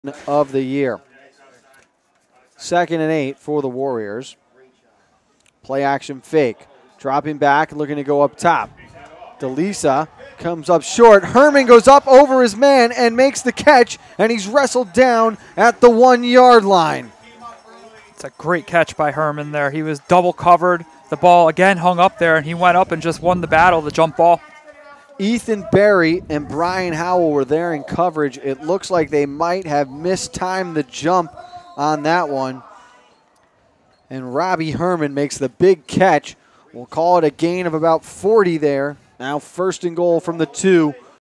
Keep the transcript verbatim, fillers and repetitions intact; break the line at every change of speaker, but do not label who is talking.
of the year. Second and eight for the Warriors. Play action fake. Dropping back, looking to go up top. DeLisa comes up short. Hermann goes up over his man and makes the catch, and he's wrestled down at the one-yard line.
It's a great catch by Hermann there. He was double covered. The ball again hung up there, and he went up and just won the battle, the jump ball.
Ethan Berry and Brian Howell were there in coverage. It looks like they might have mistimed the jump on that one. And Robbie Hermann makes the big catch. We'll call it a gain of about forty there. Now first and goal from the two